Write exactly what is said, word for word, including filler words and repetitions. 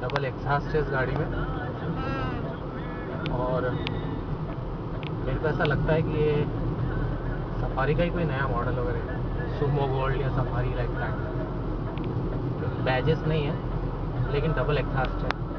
Double exhaust है इस गाड़ी में। और मेरे को ऐसा लगता है कि ये सफारी का ही कोई नया मॉडल वगैरह, सुमो गोल्ड या सफारी लाइक दैट। बैजेस नहीं है लेकिन डबल एग्जॉस्ट है।